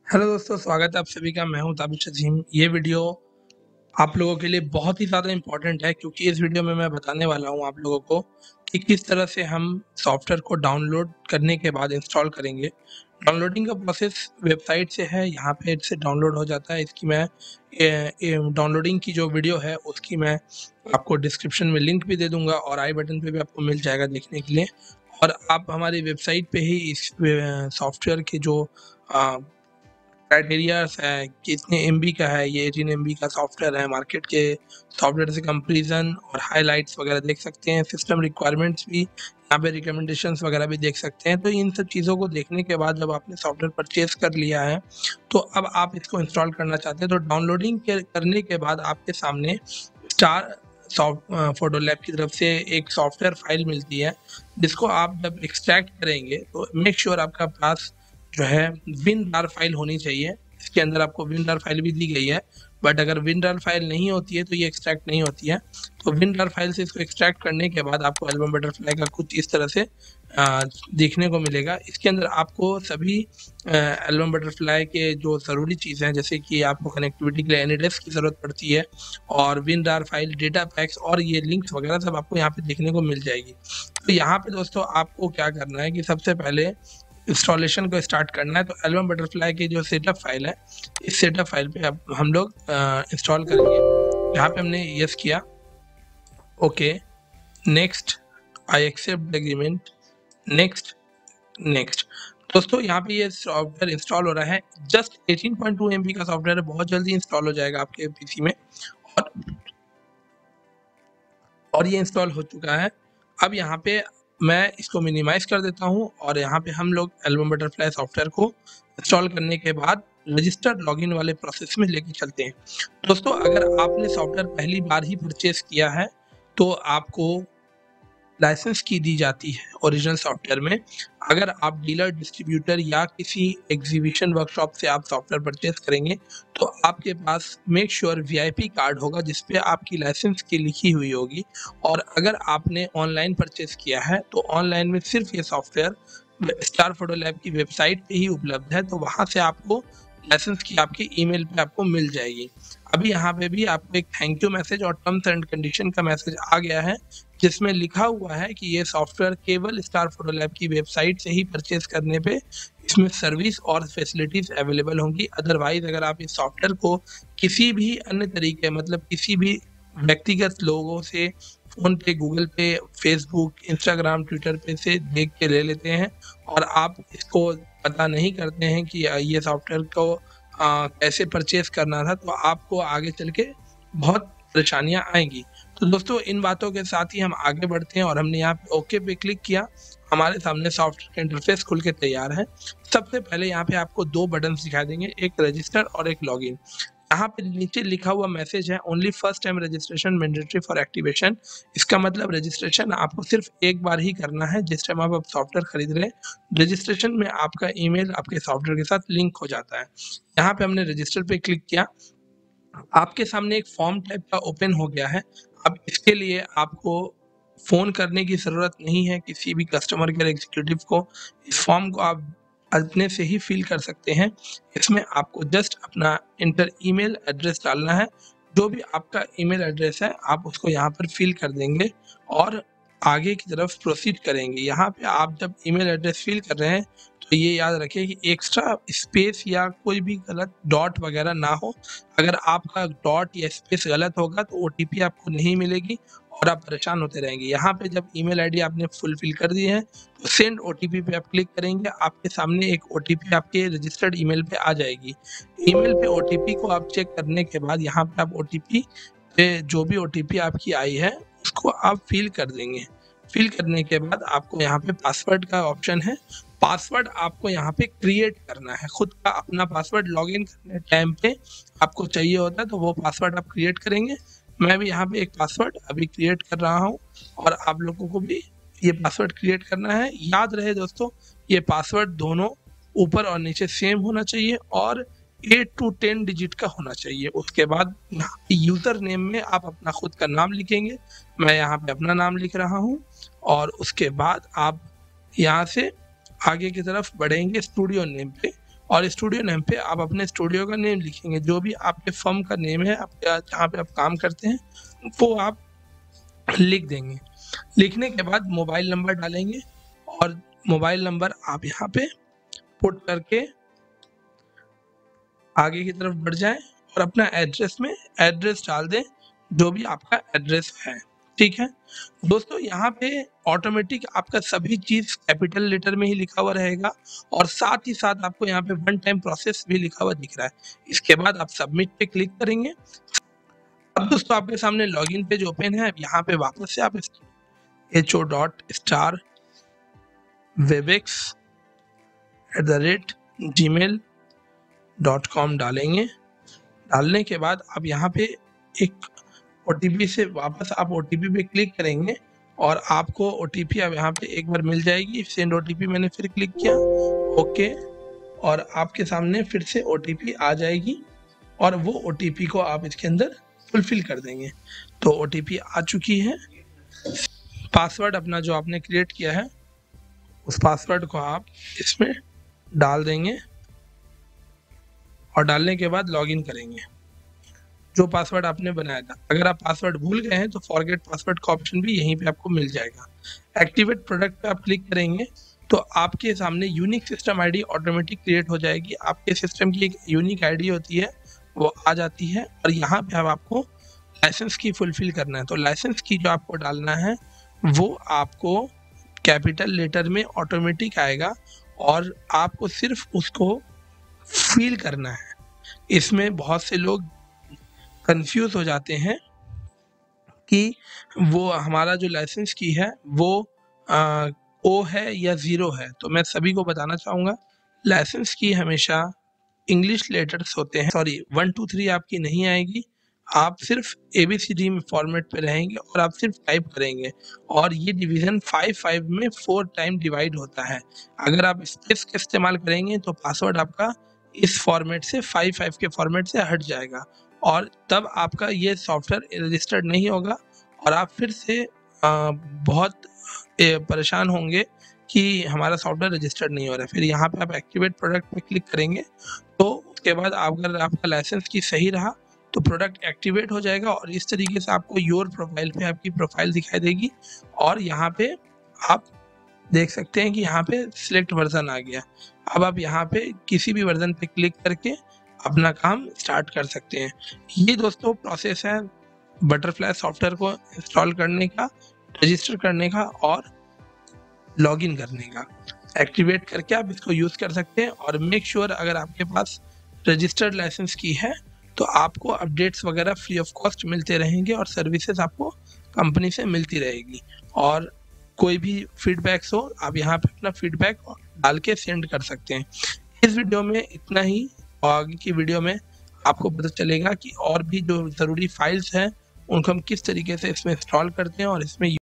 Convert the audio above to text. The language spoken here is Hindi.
हेलो दोस्तों, स्वागत है आप सभी का। मैं हूं ताबिश अजीम। ये वीडियो आप लोगों के लिए बहुत ही ज़्यादा इम्पोर्टेंट है क्योंकि इस वीडियो में मैं बताने वाला हूं आप लोगों को कि किस तरह से हम सॉफ्टवेयर को डाउनलोड करने के बाद इंस्टॉल करेंगे। डाउनलोडिंग का प्रोसेस वेबसाइट से है, यहाँ पे से डाउनलोड हो जाता है। इसकी मैं डाउनलोडिंग की जो वीडियो है उसकी मैं आपको डिस्क्रिप्शन में लिंक भी दे दूंगा और आई बटन पे भी आपको मिल जाएगा देखने के लिए। और आप हमारी वेबसाइट पे ही इस सॉफ्टवेयर के जो क्राइटेरियाज है कि इतने एमबी का है, ये 18 एमबी का सॉफ्टवेयर है, मार्केट के सॉफ्टवेयर से कंपैरिजन और हाइलाइट्स वगैरह देख सकते हैं। सिस्टम रिक्वायरमेंट्स भी यहाँ पे, रिकमेंडेशंस वगैरह भी देख सकते हैं। तो इन सब चीज़ों को देखने के बाद जब आपने सॉफ्टवेयर परचेज कर लिया है तो अब आप इसको इंस्टॉल करना चाहते हैं, तो डाउनलोडिंग करने के बाद आपके सामने स्टार फोटो लैब की तरफ से एक सॉफ्टवेयर फाइल मिलती है, जिसको आप जब एक्सट्रैक्ट करेंगे तो मेक श्योर आपका पास जो है विन-rar फाइल होनी चाहिए। इसके अंदर आपको विन-rar फाइल भी दी गई है, बट अगर विन-rar फाइल नहीं होती है तो ये एक्सट्रैक्ट नहीं होती है। तो विन-rar फाइल से इसको एक्सट्रैक्ट करने के बाद आपको एल्बम बटरफ्लाई का कुछ इस तरह से देखने को मिलेगा। इसके अंदर आपको सभी एल्बम बटरफ्लाई के जो ज़रूरी चीज़ें हैं, जैसे कि आपको कनेक्टिविटी के लिए एनीडेस्क की ज़रूरत पड़ती है और विन-rar फाइल, डेटा पैक्स और ये लिंक्स वगैरह सब आपको यहाँ पे देखने को मिल जाएगी। तो यहाँ पे दोस्तों आपको क्या करना है कि सबसे पहले इंस्टॉलेशन को स्टार्ट करना है। तो एल्बम बटरफ्लाई की जो सेटअप फाइल है, इस सेटअप फाइल पे अब हम लोग इंस्टॉल करेंगे। यहाँ पे हमने यस किया, okay, next, I accept the agreement, next, next. दोस्तों यहाँ पे ये सॉफ्टवेयर इंस्टॉल हो रहा है। जस्ट 18.2 MB का सॉफ्टवेयर है, बहुत जल्दी इंस्टॉल हो जाएगा आपके पीसी में। और ये इंस्टॉल हो चुका है। अब यहाँ पे मैं इसको मिनिमाइज कर देता हूँ और यहाँ पे हम लोग एल्बम बटरफ्लाई सॉफ्टवेयर को इंस्टॉल करने के बाद रजिस्टर्ड लॉगिन वाले प्रोसेस में लेके चलते हैं। दोस्तों अगर आपने सॉफ्टवेयर पहली बार ही परचेज किया है तो आपको लाइसेंस की दी जाती है ओरिजिनल सॉफ्टवेयर में। अगर आप डीलर, डिस्ट्रीब्यूटर या किसी एग्जीबिशन वर्कशॉप से आप सॉफ्टवेयर परचेज करेंगे तो आपके पास मेक श्योर वीआईपी कार्ड होगा जिसपे आपकी लाइसेंस की लिखी हुई होगी। और अगर आपने ऑनलाइन परचेज किया है तो ऑनलाइन में सिर्फ ये सॉफ्टवेयर स्टार फोटो लैब की वेबसाइट पे ही उपलब्ध है, तो वहाँ से आपको लाइसेंस की आपके ईमेल पे आपको मिल जाएगी। अभी यहाँ पे भी आपको एक थैंक यू मैसेज और टर्म्स एंड कंडीशन का मैसेज आ गया है, जिसमें लिखा हुआ है कि ये सॉफ्टवेयर केवल स्टार फोटो लैब की वेबसाइट से ही परचेज करने पे इसमें सर्विस और फैसिलिटीज अवेलेबल होंगी। अदरवाइज अगर आप इस सॉफ्टवेयर को किसी भी अन्य तरीके, मतलब किसी भी व्यक्तिगत लोगों से फोन पे, गूगल पे, फेसबुक, इंस्टाग्राम, ट्विटर पे से देख के ले लेते हैं और आप इसको पता नहीं करते हैं कि ये सॉफ्टवेयर को कैसे परचेज करना था, तो आपको आगे चल के बहुत परेशानियां आएंगी। तो दोस्तों इन बातों के साथ ही हम आगे बढ़ते हैं और हमने यहाँ पे ओके पे क्लिक किया। हमारे सामने सॉफ्टवेयर का इंटरफेस खुल के तैयार है। सबसे पहले यहाँ पे आपको दो बटन दिखाई देंगे, एक रजिस्टर और एक लॉगिन। यहाँ पे नीचे लिखा हुआ मैसेज है, only first time registration mandatory for activation. इसका मतलब रजिस्ट्रेशन आपको सिर्फ एक बार ही करना है जिस टाइम आप सॉफ्टवेयर खरीद रहे हैं। रजिस्ट्रेशन में आपका ईमेल आपके सॉफ्टवेयर के साथ लिंक हो जाता है। यहाँ पे हमने रजिस्टर पे क्लिक किया। आपके सामने एक फॉर्म टाइप का ओपन हो गया है। अब इसके लिए आपको फ़ोन करने की ज़रूरत नहीं है किसी भी कस्टमर केयर एग्जीक्यूटिव को। इस फॉर्म को आप अपने से ही फिल कर सकते हैं। इसमें आपको जस्ट अपना इंटर ईमेल एड्रेस डालना है। जो भी आपका ईमेल एड्रेस है आप उसको यहाँ पर फिल कर देंगे और आगे की तरफ प्रोसीड करेंगे। यहाँ पे आप जब ईमेल एड्रेस फिल कर रहे हैं तो ये याद रखिए कि एक्स्ट्रा स्पेस या कोई भी गलत डॉट वगैरह ना हो। अगर आपका डॉट या स्पेस गलत होगा तो ओटीपी आपको नहीं मिलेगी और आप परेशान होते रहेंगे। यहाँ पे जब ईमेल आईडी आपने फुलफिल कर दी है तो सेंड ओटीपी पे आप क्लिक करेंगे। आपके सामने एक ओटीपी आपके रजिस्टर्ड ईमेल पे आ जाएगी। ईमेल पे ओटीपी को आप चेक करने के बाद यहाँ पे आप ओटीपी पे जो भी ओटीपी आपकी आई है उसको आप फिल कर देंगे। फिल करने के बाद आपको यहाँ पे पासवर्ड का ऑप्शन है। पासवर्ड आपको यहाँ पे क्रिएट करना है, खुद का अपना पासवर्ड लॉगिन करने टाइम पे आपको चाहिए होता है, तो वो पासवर्ड आप क्रिएट करेंगे। मैं भी यहाँ पे एक पासवर्ड अभी क्रिएट कर रहा हूँ और आप लोगों को भी ये पासवर्ड क्रिएट करना है। याद रहे दोस्तों, ये पासवर्ड दोनों ऊपर और नीचे सेम होना चाहिए और 8 to 10 डिजिट का होना चाहिए। उसके बाद यूज़र नेम में आप अपना खुद का नाम लिखेंगे। मैं यहाँ पे अपना नाम लिख रहा हूँ और उसके बाद आप यहाँ से आगे की तरफ बढ़ेंगे स्टूडियो नेम पे और स्टूडियो नेम पे आप अपने स्टूडियो का नेम लिखेंगे, जो भी आपके फर्म का नेम है, आपका जहाँ पे आप काम करते हैं वो आप लिख देंगे। लिखने के बाद मोबाइल नंबर डालेंगे और मोबाइल नंबर आप यहाँ पे पुट करके आगे की तरफ बढ़ जाएं और अपना एड्रेस में एड्रेस डाल दें, जो भी आपका एड्रेस है। ठीक है दोस्तों, यहाँ पे ऑटोमेटिक आपका सभी चीज कैपिटल लेटर में ही लिखा हुआ रहेगा और साथ ही साथ आपको यहाँ पे वन टाइम प्रोसेस भी लिखा हुआ दिख रहा है। इसके बाद आप सबमिट पे क्लिक करेंगे। अब दोस्तों आपके सामने लॉगिन पेज ओपन है। अब यहाँ पे वापस से आप ho.star webex@gmail.com डालेंगे। डालने के बाद अब यहाँ पे एक OTP से वापस आप OTP पे क्लिक करेंगे और आपको OTP अब यहाँ पे एक बार मिल जाएगी। सेंड OTP मैंने फिर क्लिक किया, ओके, और आपके सामने फिर से OTP आ जाएगी और वो OTP को आप इसके अंदर फुलफिल कर देंगे। तो OTP आ चुकी है। पासवर्ड अपना जो आपने क्रिएट किया है उस पासवर्ड को आप इसमें डाल देंगे और डालने के बाद लॉगिन करेंगे जो पासवर्ड आपने बनाया था। अगर आप पासवर्ड भूल गए हैं तो फॉरगेट पासवर्ड का ऑप्शन भी यहीं पे आपको मिल जाएगा। एक्टिवेट प्रोडक्ट पे आप क्लिक करेंगे तो आपके सामने unique system ID automatic create हो जाएगी। आपके सिस्टम की एक यूनिक आईडी होती है, वो आ जाती है और यहाँ पे अब आपको लाइसेंस की फुलफिल करना है। तो लाइसेंस की जो आपको डालना है वो आपको कैपिटल लेटर में ऑटोमेटिक आएगा और आपको सिर्फ उसको फील करना है। इसमें बहुत से लोग कंफ्यूज हो जाते हैं कि वो हमारा जो लाइसेंस की है वो ओ है या ज़ीरो है। तो मैं सभी को बताना चाहूँगा, लाइसेंस की हमेशा इंग्लिश लेटर्स होते हैं। सॉरी, 1 2 3 आपकी नहीं आएगी। आप सिर्फ ABCD में फॉर्मेट पे रहेंगे और आप सिर्फ टाइप करेंगे और ये डिवीज़न 5 में 4 टाइम डिवाइड होता है। अगर आप स्पेस का इस्तेमाल करेंगे तो पासवर्ड आपका इस फॉर्मेट से 5 के फॉर्मेट से हट जाएगा और तब आपका ये सॉफ्टवेयर रजिस्टर्ड नहीं होगा और आप फिर से बहुत परेशान होंगे कि हमारा सॉफ्टवेयर रजिस्टर्ड नहीं हो रहा है। फिर यहाँ पे आप एक्टिवेट प्रोडक्ट पे क्लिक करेंगे तो उसके बाद अगर आपका लाइसेंस की सही रहा तो प्रोडक्ट एक्टिवेट हो जाएगा और इस तरीके से आपको योर प्रोफाइल पे आपकी प्रोफाइल दिखाई देगी और यहाँ पे आप देख सकते हैं कि यहाँ पे सिलेक्ट वर्जन आ गया। अब आप यहाँ पे किसी भी वर्जन पे क्लिक करके अपना काम स्टार्ट कर सकते हैं। ये दोस्तों प्रोसेस है बटरफ्लाई सॉफ्टवेयर को इंस्टॉल करने का, रजिस्टर करने का और लॉगिन करने का। एक्टिवेट करके आप इसको यूज़ कर सकते हैं और मेक श्योर अगर आपके पास रजिस्टर्ड लाइसेंस की है तो आपको अपडेट्स वगैरह फ्री ऑफ कॉस्ट मिलते रहेंगे और सर्विसेज आपको कंपनी से मिलती रहेगी। और कोई भी फीडबैक्स हो आप यहाँ पे अपना फीडबैक डाल के सेंड कर सकते हैं। इस वीडियो में इतना ही और आगे की वीडियो में आपको पता चलेगा कि और भी जो ज़रूरी फाइल्स हैं उनको हम किस तरीके से इसमें इंस्टॉल करते हैं और इसमें